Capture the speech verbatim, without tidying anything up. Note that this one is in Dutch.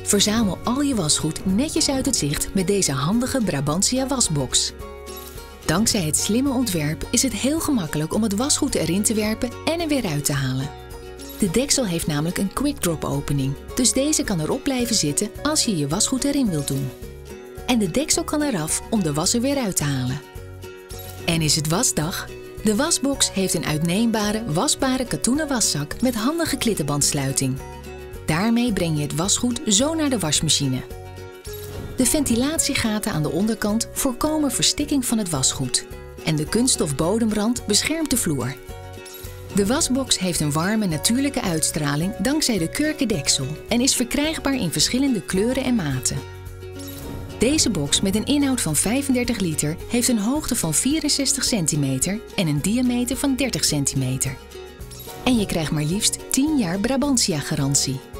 Verzamel al je wasgoed netjes uit het zicht met deze handige Brabantia wasbox. Dankzij het slimme ontwerp is het heel gemakkelijk om het wasgoed erin te werpen en er weer uit te halen. De deksel heeft namelijk een quick drop opening, dus deze kan erop blijven zitten als je je wasgoed erin wilt doen. En de deksel kan eraf om de was er weer uit te halen. En is het wasdag? De wasbox heeft een uitneembare, wasbare katoenen waszak met handige klittenbandsluiting. Daarmee breng je het wasgoed zo naar de wasmachine. De ventilatiegaten aan de onderkant voorkomen verstikking van het wasgoed. En de kunststof bodemrand beschermt de vloer. De wasbox heeft een warme, natuurlijke uitstraling dankzij de kurkendeksel en is verkrijgbaar in verschillende kleuren en maten. Deze box met een inhoud van vijfendertig liter heeft een hoogte van vierenzestig centimeter en een diameter van dertig centimeter. En je krijgt maar liefst tien jaar Brabantia garantie.